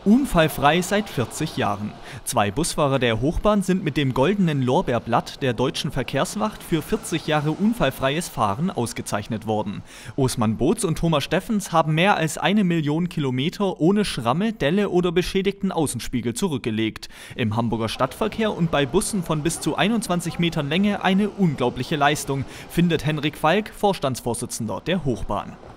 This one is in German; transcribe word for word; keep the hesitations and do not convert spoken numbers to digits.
Unfallfrei seit vierzig Jahren. Zwei Busfahrer der Hochbahn sind mit dem Goldenen Lorbeerblatt der Deutschen Verkehrswacht für vierzig Jahre unfallfreies Fahren ausgezeichnet worden. Osman Boots und Thomas Steffens haben mehr als eine Million Kilometer ohne Schramme, Delle oder beschädigten Außenspiegel zurückgelegt. Im Hamburger Stadtverkehr und bei Bussen von bis zu einundzwanzig Metern Länge eine unglaubliche Leistung, findet Henrik Falk, Vorstandsvorsitzender der Hochbahn.